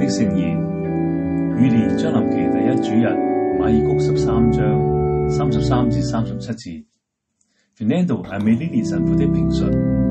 的聖言，與年將臨期第一主日，馬爾谷13章33至37節。Fernando Amelini 神父的評述。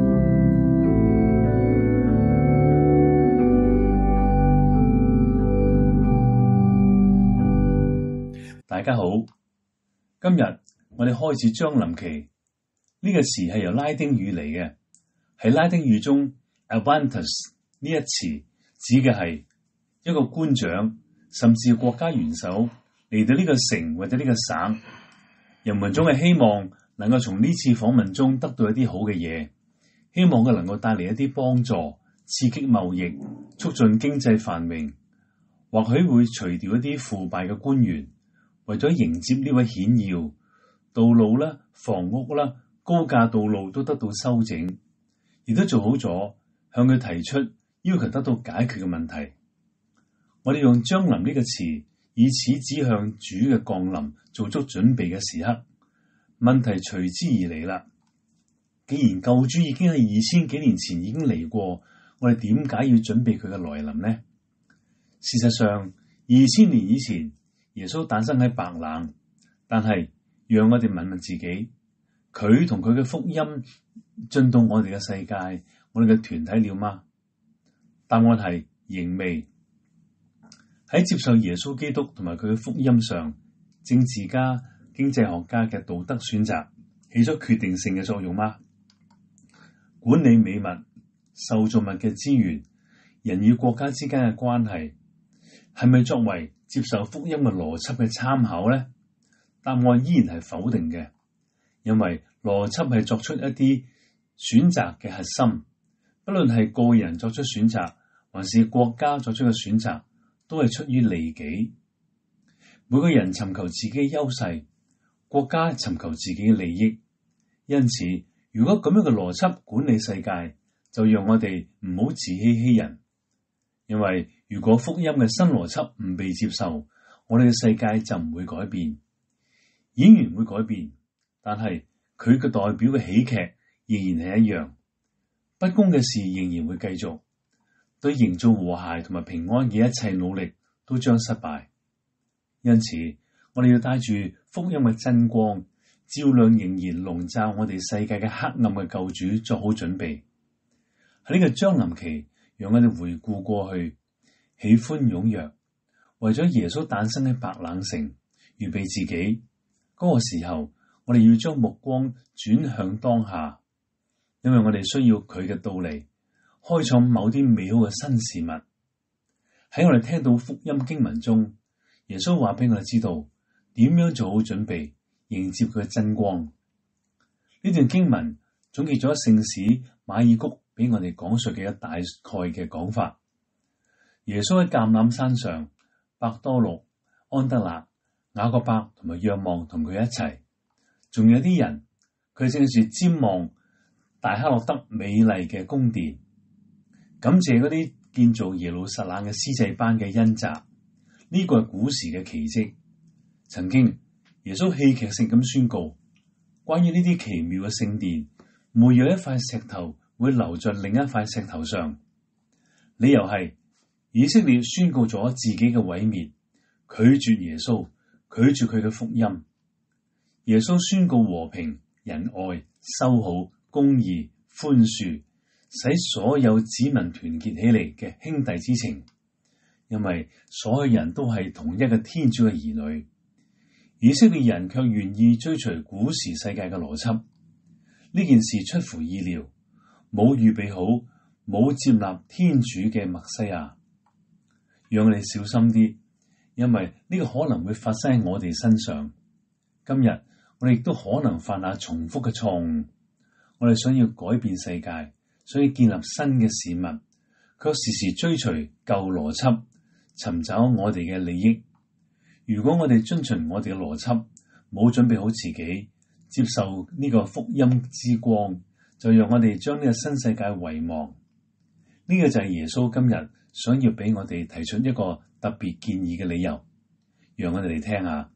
大家好，今日我哋開始將臨期。呢個詞係由拉丁語嚟嘅，喺拉丁語中 Adventus 呢一詞指嘅係一個官長甚至國家元首嚟到呢個城或者呢個省，人們總係希望能夠從呢次訪問中得到一啲好嘅嘢，希望佢能夠帶嚟一啲幫助，刺激貿易，促進經濟繁榮，或許會除掉一啲腐敗嘅官員，為咗迎接呢位顯要，道路啦、房屋啦、高架道路都得到修整，亦都做好咗向佢提出要求得到解決嘅問題。我哋用將臨呢個詞，以此指向主嘅降臨做足準備嘅時刻。問題隨之而嚟啦。既然救主已經係2000幾年前已經嚟過，我哋點解要準備佢嘅來臨呢？事實上，2000年以前，耶穌誕生喺白冷，但係讓我哋問問自己，佢同佢嘅福音進到我哋嘅世界，我哋嘅團體了嗎？答案係仍未。喺接受耶穌基督同埋佢嘅福音上，政治家、經濟學家嘅道德選擇起咗決定性嘅作用嗎？管理美物、受造物嘅資源、人與國家之間嘅關係，係咪作為接受福音嘅邏輯嘅參考呢？答案依然係否定嘅，因為邏輯係作出一啲選擇嘅核心，不論係個人作出選擇，還是國家作出嘅選擇，都係出於利己。每個人尋求自己嘅優勢，國家尋求自己嘅利益。因此，如果咁樣嘅邏輯管理世界，就讓我哋唔好自欺欺人。因為如果福音嘅新邏輯唔被接受，我哋嘅世界就唔會改變。演員會改變，但係佢嘅代表嘅喜劇仍然係一樣。不公嘅事仍然會繼續，對營造和諧同埋平安嘅一切努力都將失敗。因此，我哋要帶住福音嘅真光，照亮仍然籠罩我哋世界嘅黑暗嘅救主，做好準備。喺呢個將臨期，讓我哋回顧過去，喜歡踴躍，為咗耶穌誕生喺白冷城，預備自己。嗰個時候，我哋要將目光轉向當下，因為我哋需要佢嘅到嚟，開創某啲美好嘅新事物。喺我哋聽到福音經文中，耶穌話俾我哋知道點樣做好準備，迎接佢嘅真光。呢段經文總結咗聖史馬爾谷俾我哋講述嘅一大概嘅講法。耶穌喺橄欖山上，伯多祿、安德肋、雅各伯同埋若望同佢一齊，仲有啲人，佢正是瞻望大克洛德美麗嘅宮殿，感謝嗰啲建造耶路撒冷嘅司祭班嘅恩澤。呢個係古時嘅奇蹟。曾經耶穌戲劇性咁宣告，關於呢啲奇妙嘅聖殿，沒有一塊石頭會留在另一塊石頭上。理由係以色列宣告咗自己嘅毀滅，拒絕耶穌，拒絕佢嘅福音。耶穌宣告和平、仁愛、修好、公義、寬恕，使所有子民團結起嚟嘅兄弟之情。因為所有人都係同一個天主嘅兒女，以色列人卻願意追隨古時世界嘅邏輯。呢件事出乎意料，冇預備好，冇接納天主嘅默西亞。讓我哋小心啲，因為呢個可能會發生喺我哋身上。今日我哋亦都可能犯下重複嘅錯誤。我哋想要改變世界，想要建立新嘅事物，卻時時追隨舊邏輯，尋找我哋嘅利益。如果我哋遵循我哋嘅邏輯，冇準備好自己接受呢個福音之光，就讓我哋將呢個新世界遺忘。呢個就係耶穌今日想要俾我哋提出一個特別建議嘅理由，讓我哋嚟聽下。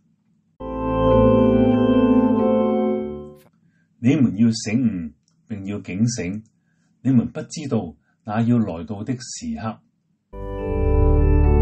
你們要醒悟，並要警醒，你們不知道那要來到的時刻。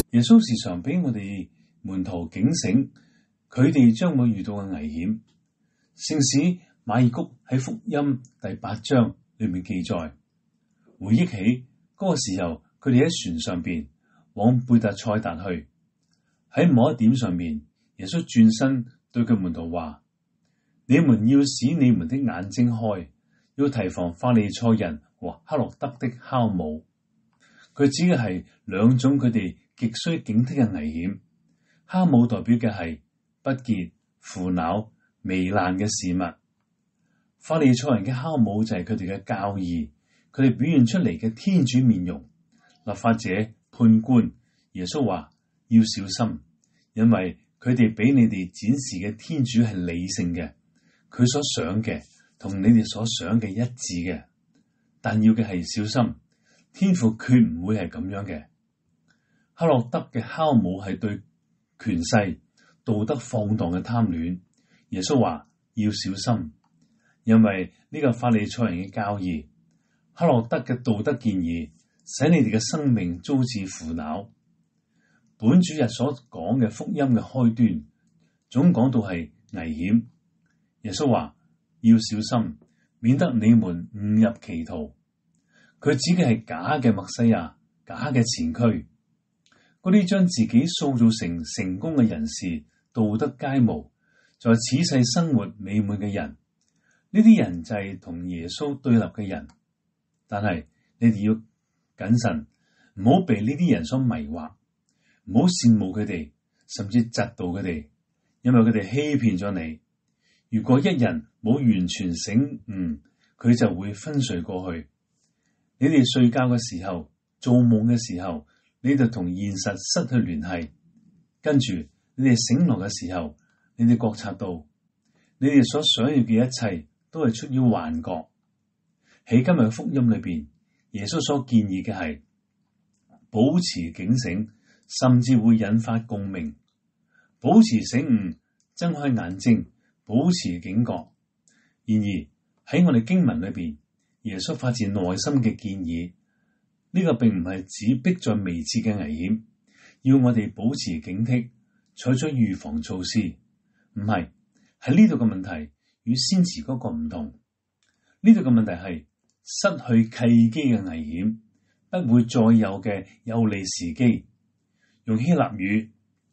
耶穌時常俾我哋門徒警醒，佢哋將會遇到嘅危險。聖史馬爾谷喺福音第8章裏面記載，回憶起嗰個時候，佢哋喺船上邊往貝特賽達去，喺某一點上面，耶穌轉身對佢門徒話：你們要使你們的眼睛開，要提防法利賽人和黑落德的酵母。佢指嘅係兩種佢哋極需警惕嘅危險。酵母代表嘅係不潔、腐朽、糜爛嘅事物。法利賽人嘅酵母就係佢哋嘅教義，佢哋表現出嚟嘅天主面容。立法者、判官，耶穌話要小心，因為佢哋俾你哋展示嘅天主係理性嘅，佢所想嘅同你哋所想嘅一致嘅。但要嘅係小心，天父決唔會係咁樣嘅。黑落德嘅酵母係對權勢、道德放蕩嘅貪戀。耶穌話要小心，因為呢個法利賽人嘅教義，黑落德嘅道德建議，使你哋嘅生命遭致腐朽。本主日所講嘅福音嘅開端，總講到係危險。耶穌話要小心，免得你們誤入歧途。佢指嘅係假嘅默西亞、假嘅前驅，嗰啲將自己塑造成成功嘅人士、道德楷模，在此世生活美滿嘅人。呢啲人就係同耶穌對立嘅人。但係你哋要謹慎，唔好被呢啲人所迷惑，唔好羨慕佢哋，甚至嫉妒佢哋，因為佢哋欺騙咗你。如果一人冇完全醒悟，佢就會昏睡過去。你哋睡覺嘅時候、做夢嘅時候，你就同現實失去聯繫。跟住你哋醒來嘅時候，你哋覺察到，你哋所想要嘅一切都係出於幻覺。喺今日嘅福音裏邊，耶穌所建議嘅係保持警醒，甚至會引發共鳴。保持醒悟，睜開眼睛，保持警覺。然而喺我哋經文裏邊，耶穌發自內心嘅建議，呢個並唔係指迫在眉睫嘅危險，要我哋保持警惕，採取預防措施。唔係，喺呢度嘅問題與先前嗰個唔同。呢度嘅問題係失去契機嘅危險，不會再有嘅有利時機。用希臘語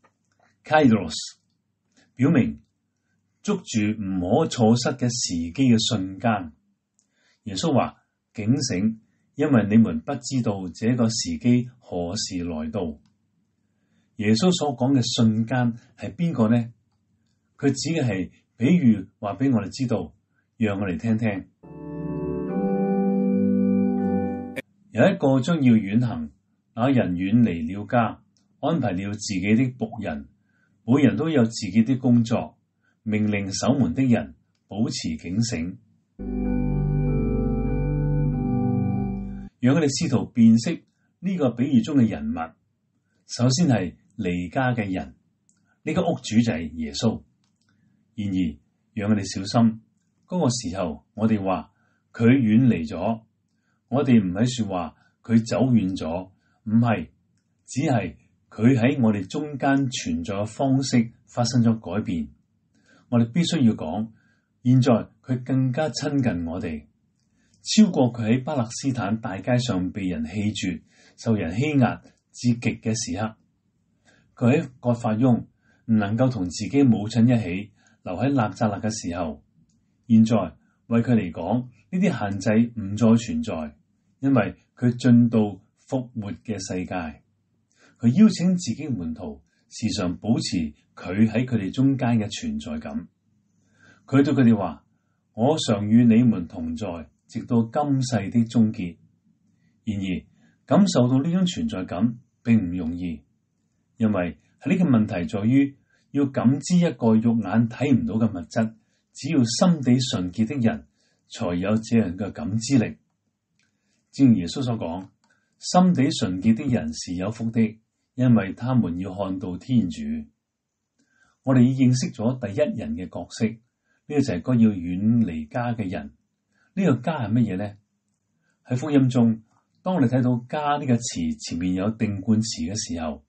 kairos 表明捉住唔可錯失嘅時機嘅瞬間。耶穌話警醒，因為你們不知道這個時機何時來到。耶穌所講嘅瞬間係邊個呢？佢指嘅係比喻，話俾我哋知道，讓我哋聽聽。有一個將要遠行，那人遠離了家，安排了自己的僕人，每人都有自己的工作，命令守門的人保持警醒。讓我哋試圖辨識呢個比喻中嘅人物。首先係離家嘅人，呢個屋主就係耶穌。然而，讓我哋小心，嗰個時候我哋話佢遠離咗，我哋唔係說話佢走遠咗，唔係，只係佢喺我哋中間存在嘅方式發生咗改變。我哋必須要講，現在佢更加親近我哋。超過佢喺巴勒斯坦大街上被人棄絕、受人欺壓至極嘅時刻，佢喺葛法翁唔能夠同自己母親一起留喺納匝肋嘅時候，現在為佢嚟講，呢啲限制唔再存在，因為佢進到復活嘅世界。佢邀請自己門徒時常保持佢喺佢哋中間嘅存在感。佢對佢哋話：我常與你們同在，直到今世的終結。然而，感受到呢種存在感並唔容易，因為喺呢個問題在於要感知一個肉眼睇唔到嘅物質，只要心地純潔的人才有這樣嘅感知力。正如耶穌所講，心地純潔的人是有福的，因為他們要看到天主。我哋已認識咗第一人嘅角色，呢個就係個要遠離家嘅人。呢個家係乜嘢呢？喺福音中，當我哋睇到家呢個詞前面有定冠詞嘅時候，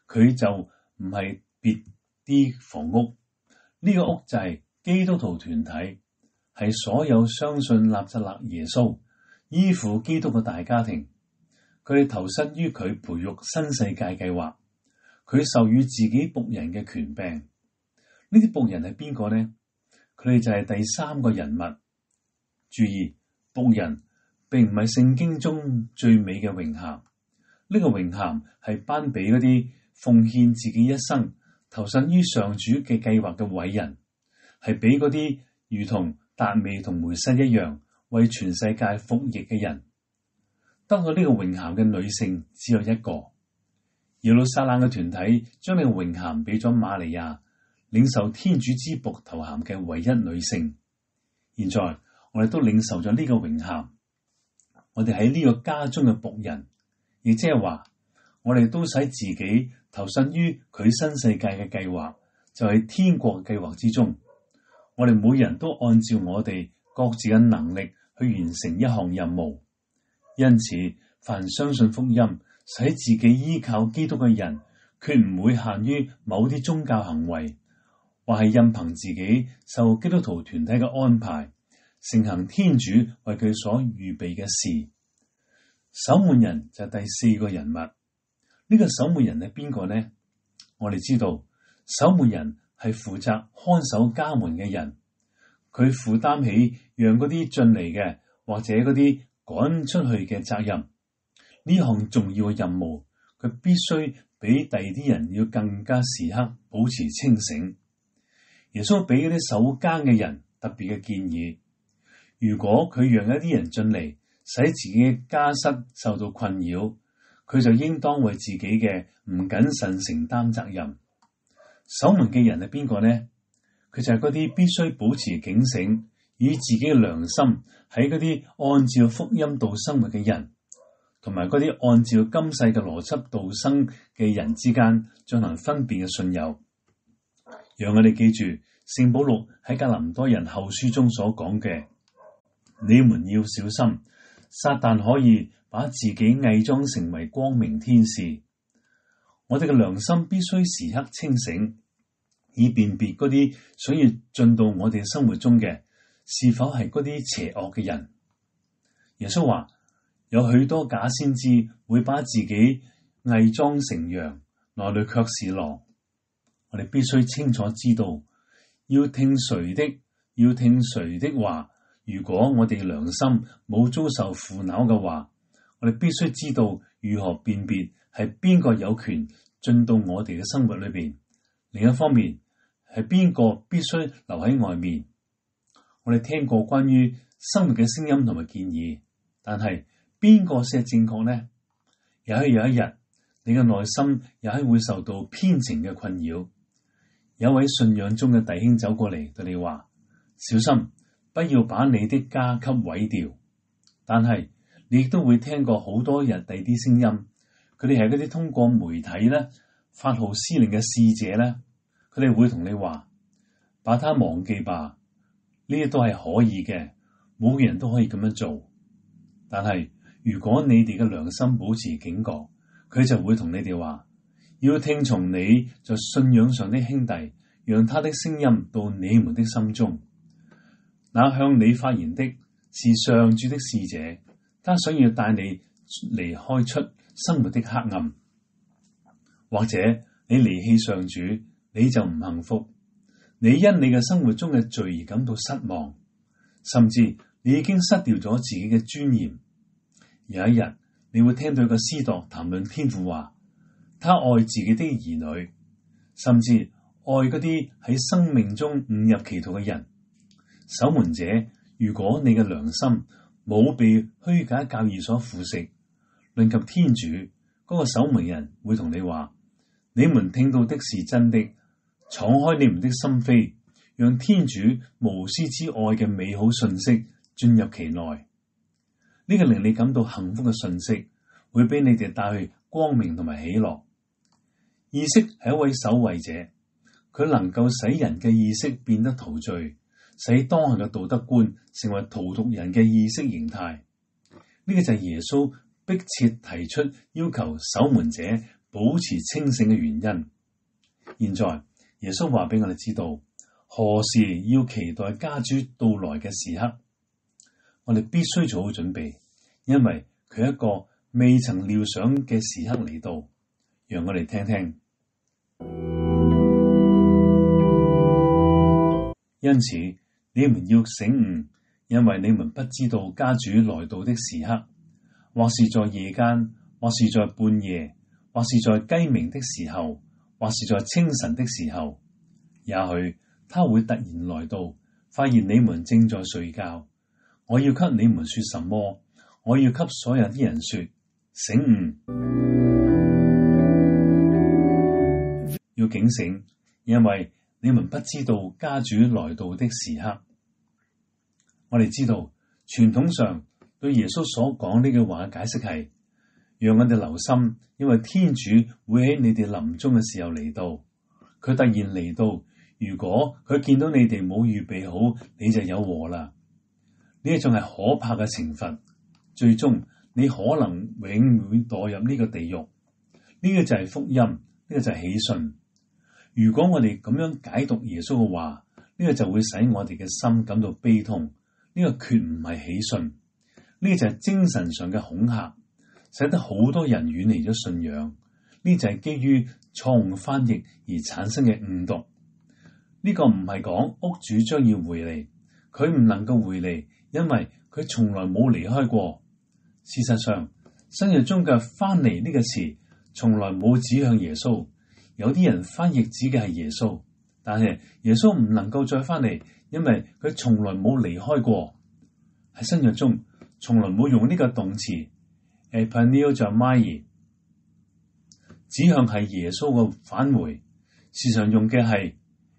佢就唔係別啲房屋，呢個屋就係基督徒團體，係所有相信納匝肋耶穌、依附基督嘅大家庭。佢哋投身於佢培育新世界計劃，佢授予自己僕人嘅權柄。呢啲僕人係邊個呢？佢哋就係第三個人物。注意，僕人並唔係聖經中最美嘅榮銜，呢個榮銜係頒俾嗰啲奉獻自己一生、投身於上主嘅計劃嘅偉人，係俾嗰啲如同達味同梅瑟一樣為全世界服役嘅人。得到呢個榮銜嘅女性只有一個。耶路撒冷嘅團體將呢個榮銜俾咗瑪利亞，領受天主之僕頭銜嘅唯一女性。現在我哋都領受咗呢個榮銜，我哋喺呢個家中嘅僕人，亦即係話我哋都使自己投身於佢新世界嘅計劃，就係天國計劃之中。我哋每人都按照我哋各自嘅能力去完成一項任務。因此，凡相信福音、使自己依靠基督嘅人，決唔會限於某啲宗教行為，或係任憑自己受基督徒團體嘅安排，承行天主為佢所預備嘅事。守門人就係第四個人物。呢個守門人係邊個呢？我哋知道，守門人係負責看守家門嘅人，佢負擔起讓嗰啲進嚟嘅或者嗰啲趕出去嘅責任。呢項重要嘅任務，佢必須比第二啲人要更加時刻保持清醒。耶穌俾嗰啲守更嘅人特別嘅建議，如果佢讓一啲人進嚟，使自己嘅家室受到困擾，佢就應當為自己嘅唔謹慎承擔責任。守門嘅人係邊個呢？佢就係嗰啲必須保持警醒，以自己嘅良心喺嗰啲按照福音道生活嘅人，同埋嗰啲按照今世嘅邏輯道生嘅人之間進行分辨嘅信友。讓我哋記住聖保祿喺格林多人後書中所講嘅：你們要小心，撒旦可以把自己偽裝成為光明天使。我哋嘅良心必須時刻清醒，以辨別嗰啲想要進到我哋生活中嘅是否係嗰啲邪惡嘅人。耶穌話有許多假先知會把自己偽裝成羊，內裏卻是狼。我哋必須清楚知道要聽誰的話。如果我哋良心冇遭受腐朽嘅話，我哋必須知道如何辨別係邊個有權進到我哋嘅生活裏邊。另一方面，係邊個必須留喺外面。我哋聽過關於生活嘅聲音同埋建議，但係邊個先係正確呢？有一日，你嘅內心也係會受到偏情嘅困擾。有位信仰中嘅弟兄走過嚟對你話：小心，不要把你的家給毀掉。但係你亦都會聽過好多日第啲聲音，佢哋係嗰啲通過媒體咧發號施令嘅使者咧，佢哋會同你話：把它忘記吧，呢啲都係可以嘅，每個人都可以咁樣做。但係如果你哋嘅良心保持警覺，佢就會同你哋話：要聽從你在信仰上的兄弟，讓他的聲音到你們的心中。那向你發言的是上主的使者，他想要帶你離開出生活的黑暗。或者你離棄上主，你就唔幸福。你因你嘅生活中嘅罪而感到失望，甚至你已經失掉咗自己嘅尊嚴。有一日你會聽到一個司鐸談論天父話，他愛自己的兒女，甚至愛嗰啲喺生命中誤入歧途嘅人。守門者，如果你嘅良心冇被虛假教義所腐蝕，論及天主，嗰個守門人會同你話：你們聽到的是真的，敞開你們的心扉，讓天主無私之愛嘅美好信息進入其內。呢個令你感到幸福嘅信息，會俾你哋帶去光明同埋喜樂。意識係一位守衛者，佢能夠使人嘅意識變得陶醉，使當下嘅道德觀成為荼毒人嘅意識形態。呢個就係耶穌迫切提出要求守門者保持清醒嘅原因。現在耶穌話俾我哋知道，何時要期待家主到來嘅時刻，我哋必須做好準備，因為佢係一個未曾料想嘅時刻嚟到。讓我哋聽聽。因此，你們要醒悟，因為你們不知道家主來到的時刻，或是在夜間，或是在半夜，或是在雞鳴的時候，或是在清晨的時候。也許他會突然來到，發現你們正在睡覺。我要給你們說什麼？我要給所有啲人說：醒悟，要警醒，因為你們不知道家主來到的時刻。我哋知道傳統上對耶穌所講呢句話嘅解釋係，讓我哋留心，因為天主會喺你哋臨終嘅時候嚟到。佢突然嚟到，如果佢見到你哋冇預備好，你就有禍啦。呢一種係可怕嘅懲罰，最終你可能永遠墮入呢個地獄。呢個就係福音，呢個就係喜訊。如果我哋咁樣解讀耶穌嘅話，呢個就會使我哋嘅心感到悲痛。呢個決唔係喜訊，呢個就係精神上嘅恐嚇，使得好多人遠離咗信仰。呢就係基於錯誤翻譯而產生嘅誤讀。呢個唔係講屋主將要回嚟，佢唔能夠回嚟，因為佢從來冇離開過。事實上，新約中嘅翻嚟呢個詞從來冇指向耶穌。有啲人翻譯指嘅係耶穌，但係耶穌唔能夠再翻嚟，因為佢從來冇離開過。喺新約中，從來冇用呢個動詞 epaneiomai， 指向係耶穌嘅返回。時常用嘅係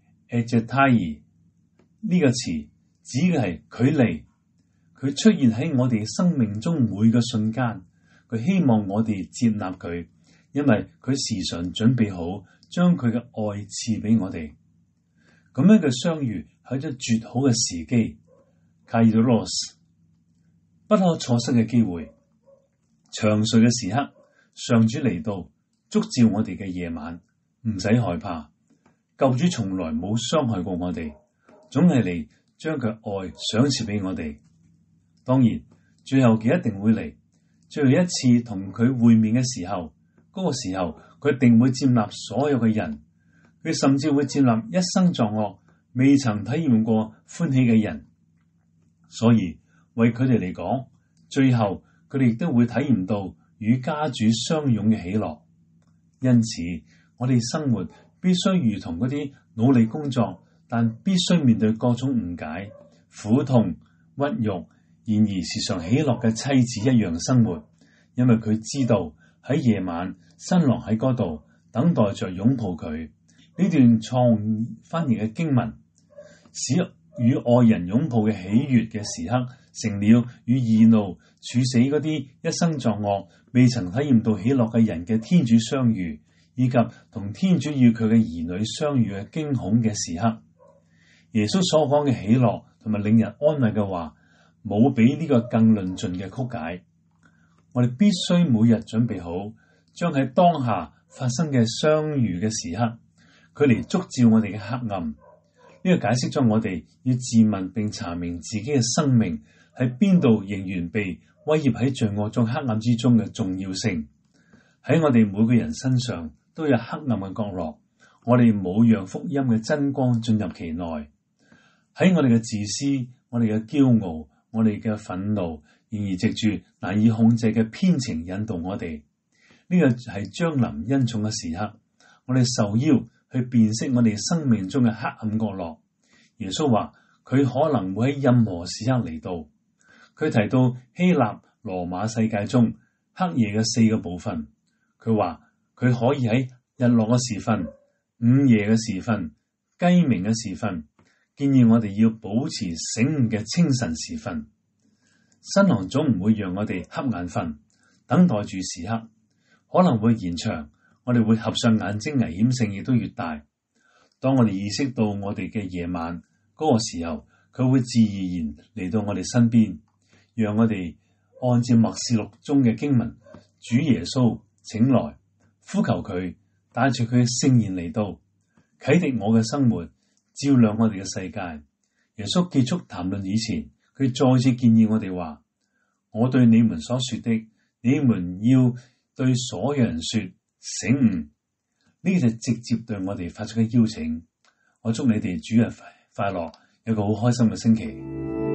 egetai， 呢個詞指嘅係距離，佢出現喺我哋生命中每個瞬間。佢希望我哋接納佢，因為佢時常準備好將佢嘅愛賜俾我哋。咁樣嘅相遇係一種絕好嘅時機 kairos， 不可錯失嘅機會。長睡嘅時刻，上主嚟到燭照我哋嘅夜晚，唔使害怕。救主從來冇傷害過我哋，總係嚟將佢愛賞賜俾我哋。當然，最後佢一定會嚟。最後一次同佢會面嘅時候，嗰個時候佢一定會接納所有嘅人，佢甚至會接納一生作惡、未曾體驗過歡喜嘅人。所以為佢哋嚟講，最後佢哋亦都會體驗到與家主相擁嘅喜樂。因此，我哋生活必須如同嗰啲努力工作，但必須面對各種誤解、苦痛、屈辱，然而時常喜樂嘅妻子一樣生活，因為佢知道喺夜晚新郎喺嗰度等待着擁抱佢。呢段錯誤翻譯嘅經文，使與愛人擁抱嘅喜悅嘅時刻，成了與義怒處死嗰啲一生作惡、未曾體驗到喜樂嘅人嘅天主相遇，以及同天主與佢嘅兒女相遇嘅驚恐嘅時刻。耶穌所講嘅喜樂同埋令人安慰嘅話，冇比呢個更論盡嘅曲解。我哋必須每日準備好，將喺當下發生嘅相遇嘅時刻，佢嚟燭照我哋嘅黑暗。呢個解釋咗我哋要自問並查明自己嘅生命喺邊度仍然被威脅喺罪惡中黑暗之中嘅重要性。喺我哋每個人身上都有黑暗嘅角落，我哋冇讓福音嘅真光進入其內。喺我哋嘅自私、我哋嘅驕傲、我哋嘅憤怒，然而藉住難以控制嘅偏情引導我哋。呢個係將臨恩寵嘅時刻，我哋受邀去辨識我哋生命中嘅黑暗角落。耶穌話佢可能會喺任何時刻嚟到。佢提到希臘羅馬世界中黑夜嘅4個部分，佢話佢可以喺日落嘅時分、午夜嘅時分、雞鳴嘅時分，建議我哋要保持醒悟嘅清晨時分。新郎總唔會讓我哋瞌眼瞓，等待住時刻可能會延長，我哋會合上眼睛，危險性亦都越大。當我哋意識到我哋嘅夜晚嗰個時候，佢會自然嚟到我哋身邊，讓我哋按照默示錄中嘅經文，主耶穌請來， 呼求佢帶住佢嘅聖言嚟到啟迪我嘅生活，照亮我哋嘅世界。耶穌結束談論以前，佢再次建議我哋話：我對你們所說的，你們要對所有人說，醒悟。呢個就直接對我哋發出嘅邀請。我祝你哋主日快樂，有個好開心嘅星期。